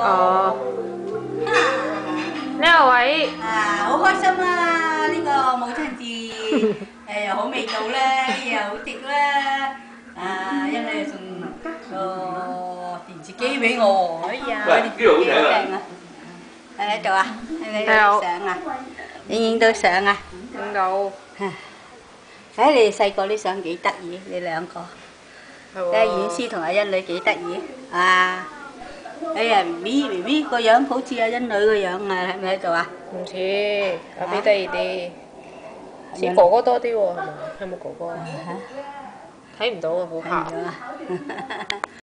哦，呢個位好開心啦！呢個母親節又好味道啦，又好食啦。因為送個電視機俾我喎，哎呀， 喂，呢度好睇啦！ 靚啊！喺度啊，喺度相啊，影到相啊。 影到， 睇你哋細個啲相幾得意，你兩個。 係睇下喎。 婉思同阿欣女幾得意啊！哎呀，BB 個樣好似阿欣女個樣啊，喺唔喺度啊？ 唔似，阿 B 得意啲，似哥哥多啲喎，係咪？有冇哥哥啊？睇唔到啊，好睇唔黑。 到啊！